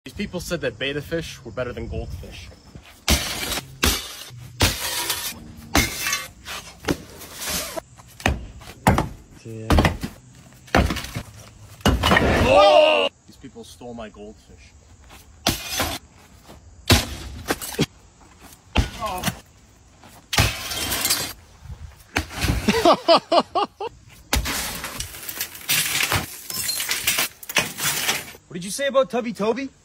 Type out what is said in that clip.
These people said that betta fish were better than goldfish. Yeah. Oh! These people stole my goldfish. Oh. What did you say about Tubby Toby?